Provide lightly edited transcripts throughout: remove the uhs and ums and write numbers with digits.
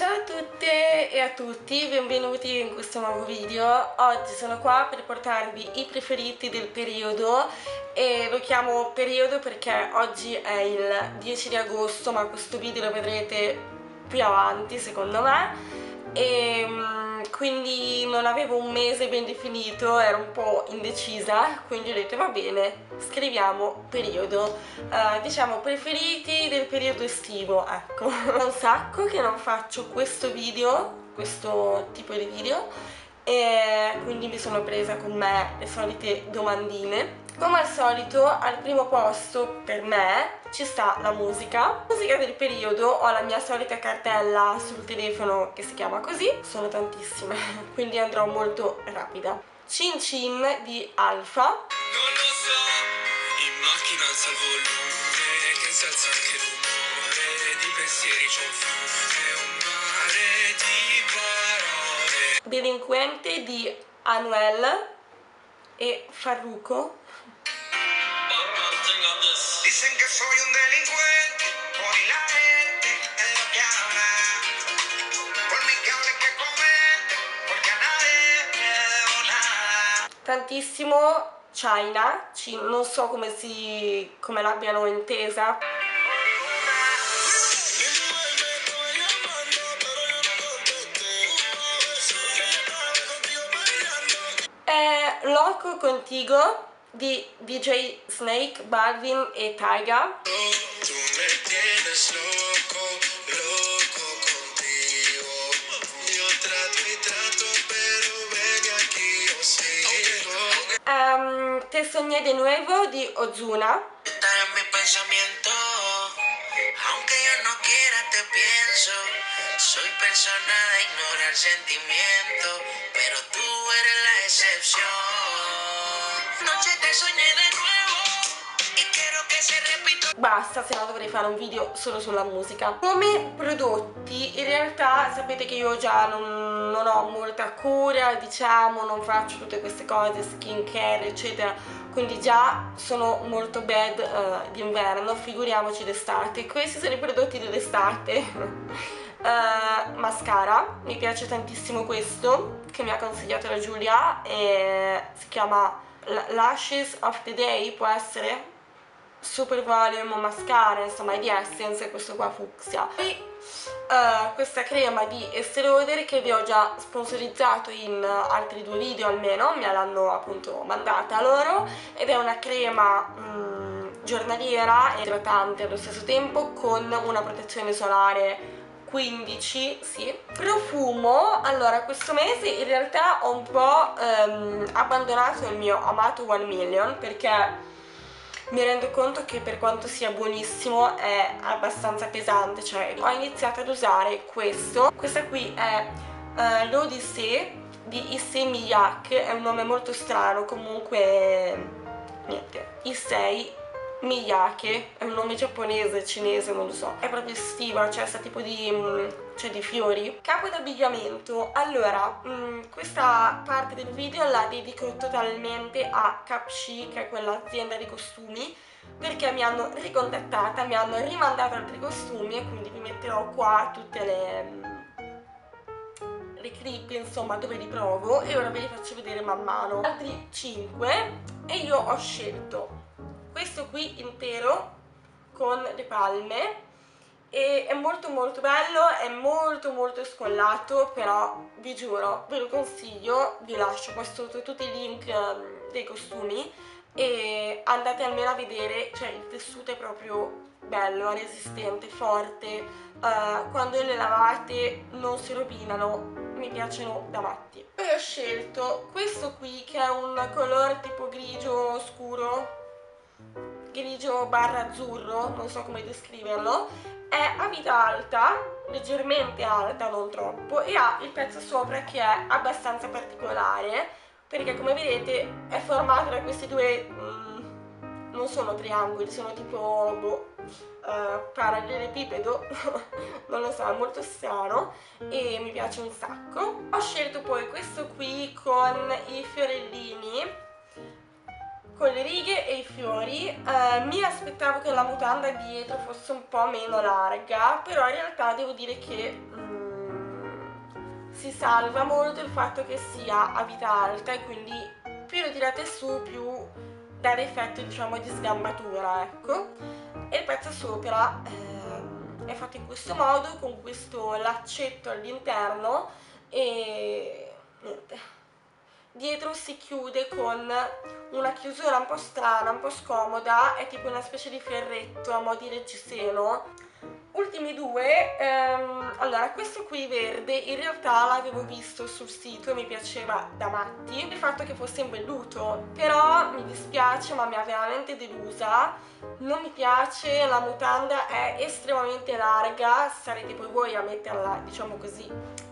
Ciao a tutte e a tutti, benvenuti in questo nuovo video. Oggi sono qua per portarvi i preferiti del periodo e lo chiamo periodo perché oggi è il 10 di agosto, ma questo video lo vedrete più avanti secondo me. E quindi non avevo un mese ben definito, ero un po' indecisa, quindi ho detto va bene, scriviamo periodo, diciamo preferiti del periodo estivo, ecco. È un sacco che non faccio questo video, questo tipo di video, e quindi mi sono presa con me le solite domandine. Come al solito al primo posto per me ci sta la musica del periodo. Ho la mia solita cartella sul telefono che si chiama così, sono tantissime quindi andrò molto rapida. Cin Cin di Alfa. Non lo so, in macchina alza il volume che si alza anche l'umore, di pensieri c'è un fiume, un mare di parole. Delinquente di Anuel e Farruko. Dicen que soy un delincuente, por la gente es lo que habla, por mi que hable que comente, porque a nadie me debo nada. Tantissimo China, non so come l'abbiano intesa. Loco Contigo di DJ Snake, Balvin e Tyga. Tu me tienes loco, loco contigo. Yo trato y trato, pero ven aquí, yo sigo. Te soñé de nuevo di Ozuna. Estar en mi pensamiento, aunque yo no quiera te pienso. Soy persona de ignorar sentimiento, pero tú eres la excepción. Noche te soñé de nuevo y quiero che se repita. Basta, se no dovrei fare un video solo sulla musica. Come prodotti, in realtà sapete che io già non ho molta cura, diciamo, non faccio tutte queste cose, skincare eccetera, quindi già sono molto bad d'inverno, figuriamoci d'estate. Questi sono i prodotti dell'estate. Mascara, mi piace tantissimo questo che mi ha consigliato la Giulia e si chiama Lashes of the Day, può essere? Super Volume Mascara, insomma è di Essence, questo qua fucsia. E questa crema di Estée Lauder che vi ho già sponsorizzato in altri due video almeno, me l'hanno appunto mandata loro, ed è una crema giornaliera e idratante allo stesso tempo con una protezione solare 15, sì. Profumo, allora questo mese in realtà ho un po' abbandonato il mio amato 1 Million perché mi rendo conto che per quanto sia buonissimo è abbastanza pesante, cioè ho iniziato ad usare questo. Questa qui è l'Odyssée di Issei Miyake, è un nome molto strano, comunque niente, Issei Miyake, è un nome giapponese, cinese, non lo so, è proprio estiva, cioè sta tipo di fiori. Capo d'abbigliamento, allora questa parte del video la dedico totalmente a Capshi, che è quell'azienda di costumi, perché mi hanno ricontattata, mi hanno rimandato altri costumi e quindi vi metterò qua tutte le clip insomma dove li provo e ora ve li faccio vedere man mano. Altri 5 e io ho scelto questo qui intero con le palme e è molto molto bello, è molto molto scollato, però vi giuro, ve lo consiglio, vi lascio qua sotto tutti i link dei costumi e andate almeno a vedere, cioè il tessuto è proprio bello, resistente, forte, quando le lavate non si rovinano, mi piacciono da matti. Poi ho scelto questo qui che è un color tipo grigio scuro, grigio barra azzurro, non so come descriverlo, è a vita alta, leggermente alta, non troppo, e ha il pezzo sopra che è abbastanza particolare perché come vedete è formato da questi due, non sono triangoli, sono tipo parallelepipedo, non lo so, è molto strano e mi piace un sacco. Ho scelto poi questo qui con i fiorellini, con le righe e i fiori. Mi aspettavo che la mutanda dietro fosse un po' meno larga, però in realtà devo dire che si salva molto il fatto che sia a vita alta e quindi più lo tirate su più dà l'effetto, diciamo, di sgambatura, ecco. E il pezzo sopra è fatto in questo modo, con questo laccetto all'interno, e niente. Dietro si chiude con una chiusura un po' strana, un po' scomoda, è tipo una specie di ferretto a mo' di reggiseno. Ultimi due, allora questo qui verde in realtà l'avevo visto sul sito e mi piaceva da matti il fatto che fosse in velluto, però mi dispiace ma mi ha veramente delusa, non mi piace, la mutanda è estremamente larga, sarete poi voi a metterla, diciamo così,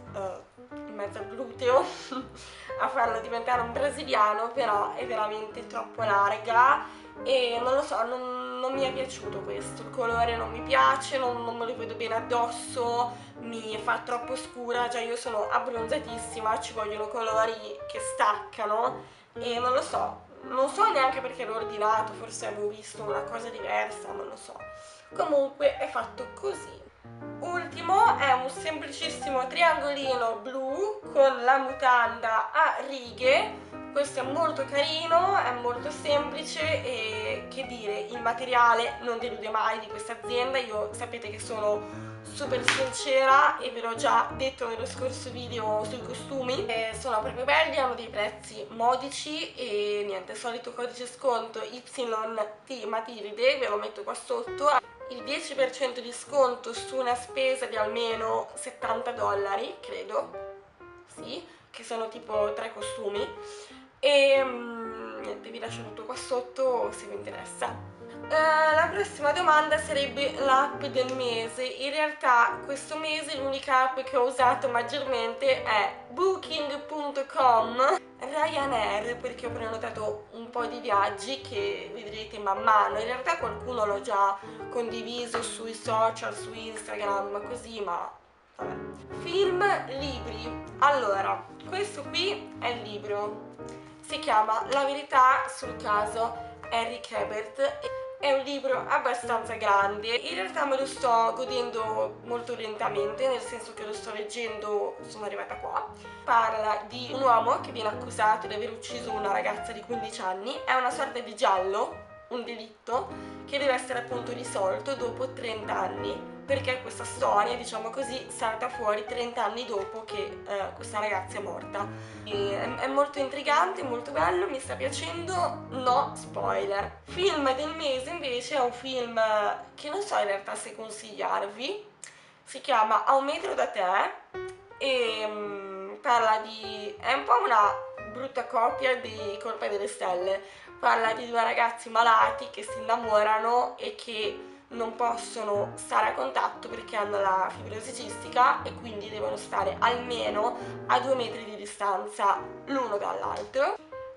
in mezzo al gluteo a farla diventare un brasiliano, però è veramente troppo larga e non lo so, non mi è piaciuto questo, il colore non mi piace, non me lo vedo bene addosso, mi fa troppo scura, già io sono abbronzatissima, ci vogliono colori che staccano e non lo so, non so neanche perché l'ho ordinato, forse avevo visto una cosa diversa, non lo so. Comunque è fatto così. Ultimo è un semplicissimo triangolino blu con la mutanda a righe. Questo è molto carino, è molto semplice e, che dire, il materiale non delude mai di questa azienda. Io sapete che sono super sincera e ve l'ho già detto nello scorso video sui costumi, sono proprio belli, hanno dei prezzi modici e niente, solito codice sconto YT Matilde, ve lo metto qua sotto, il 10% di sconto su una spesa di almeno $70, credo, sì, che sono tipo 3 costumi e niente, vi lascio tutto qua sotto se vi interessa. La prossima domanda sarebbe l'app del mese. In realtà questo mese l'unica app che ho usato maggiormente è Booking.com, Ryanair, perché ho prenotato un po' di viaggi che vedrete man mano. In realtà qualcuno l'ho già condiviso sui social, su Instagram, così, ma vabbè. Film, libri. Allora, questo qui è il libro, si chiama La verità sul caso Eric Hebert. È un libro abbastanza grande, in realtà me lo sto godendo molto lentamente, nel senso che lo sto leggendo, sono arrivata qua. Parla di un uomo che viene accusato di aver ucciso una ragazza di 15 anni, è una sorta di giallo, un delitto, che deve essere appunto risolto dopo 30 anni, perché questa storia, diciamo così, salta fuori 30 anni dopo che questa ragazza è morta. È molto intrigante, molto bello, mi sta piacendo, no spoiler. Film del mese invece è un film che non so in realtà se consigliarvi, si chiama A un metro da te e parla di... è un po' una brutta copia di Colpa delle Stelle, parla di due ragazzi malati che si innamorano e che non possono stare a contatto perché hanno la fibrosi cistica e quindi devono stare almeno a 2 metri di distanza l'uno dall'altro.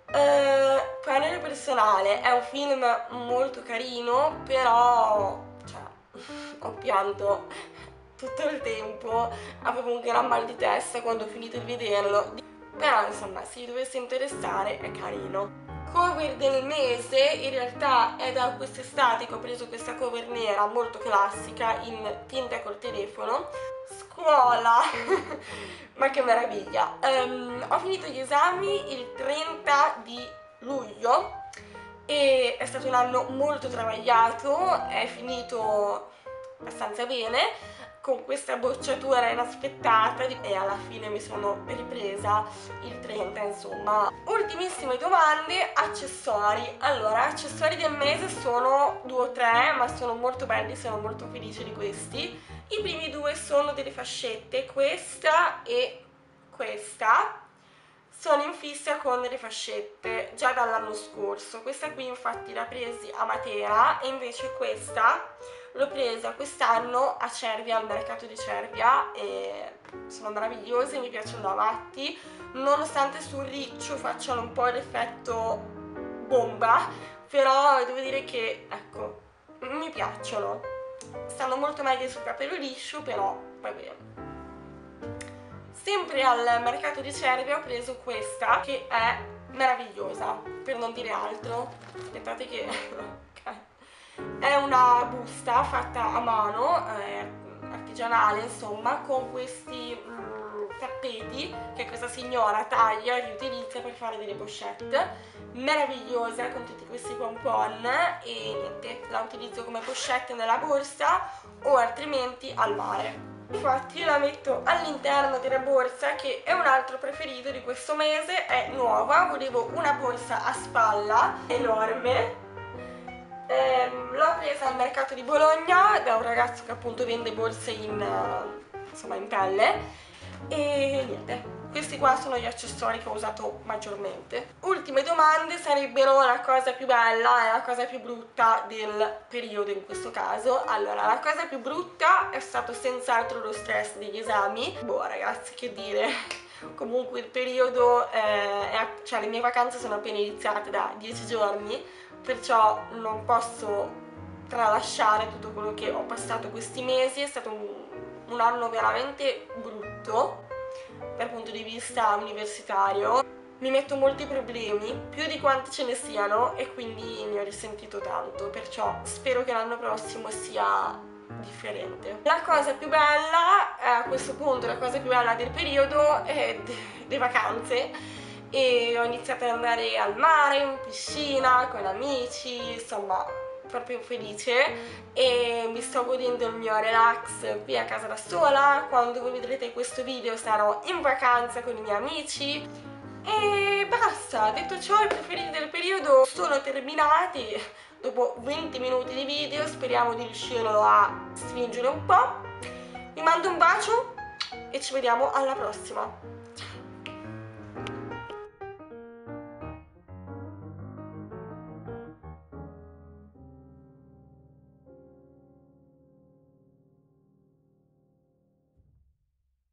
Parere personale, è un film molto carino, però cioè, ho pianto tutto il tempo, avevo un gran mal di testa quando ho finito di vederlo, però insomma se vi dovesse interessare è carino. Cover del mese in realtà è da quest'estate che ho preso questa cover nera molto classica in tinta col telefono. Scuola ma che meraviglia, ho finito gli esami il 30 di luglio e è stato un anno molto travagliato, è finito abbastanza bene con questa bocciatura inaspettata e alla fine mi sono ripresa il 30, insomma. Ultimissime domande, accessori. Allora, accessori del mese sono 2 o 3, ma sono molto belli, sono molto felice di questi. I primi due sono delle fascette, questa e questa. Sono in fissa con le fascette già dall'anno scorso, questa qui infatti l'ha presi a Matera e invece questa l'ho presa quest'anno a Cervia, al mercato di Cervia, e sono meravigliose, mi piacciono da matti, nonostante sul riccio facciano un po' l'effetto bomba, però devo dire che, ecco, mi piacciono, stanno molto meglio sul capello liscio, però va bene. Sempre al mercato di Cervia ho preso questa che è meravigliosa, per non dire altro. Aspettate che... ok. È una busta fatta a mano, artigianale insomma, con questi tappeti tessuti che questa signora taglia e riutilizza per fare delle pochette, meravigliosa con tutti questi pompon, e niente, la utilizzo come pochette nella borsa o altrimenti al mare. Infatti io la metto all'interno della borsa, che è un altro preferito di questo mese, è nuova, volevo una borsa a spalla enorme. L'ho presa al mercato di Bologna da un ragazzo che appunto vende borse insomma in pelle, e niente, questi qua sono gli accessori che ho usato maggiormente. Ultime domande sarebbero la cosa più bella e la cosa più brutta del periodo in questo caso. Allora, la cosa più brutta è stato senz'altro lo stress degli esami. Boh ragazzi, che dire, comunque il periodo, cioè le mie vacanze sono appena iniziate da 10 giorni, perciò non posso tralasciare tutto quello che ho passato questi mesi. È stato un anno veramente brutto dal punto di vista universitario, mi metto molti problemi, più di quanti ce ne siano, e quindi ne ho risentito tanto, perciò spero che l'anno prossimo sia differente. La cosa più bella, a questo punto la cosa più bella del periodo è le vacanze, e ho iniziato ad andare al mare, in piscina, con amici, insomma proprio felice, e mi sto godendo il mio relax qui a casa da sola. Quando voi vedrete questo video sarò in vacanza con i miei amici e basta. Detto ciò, i preferiti del periodo sono terminati dopo 20 minuti di video, speriamo di riuscirlo a stringere un po'. Vi mando un bacio e ci vediamo alla prossima.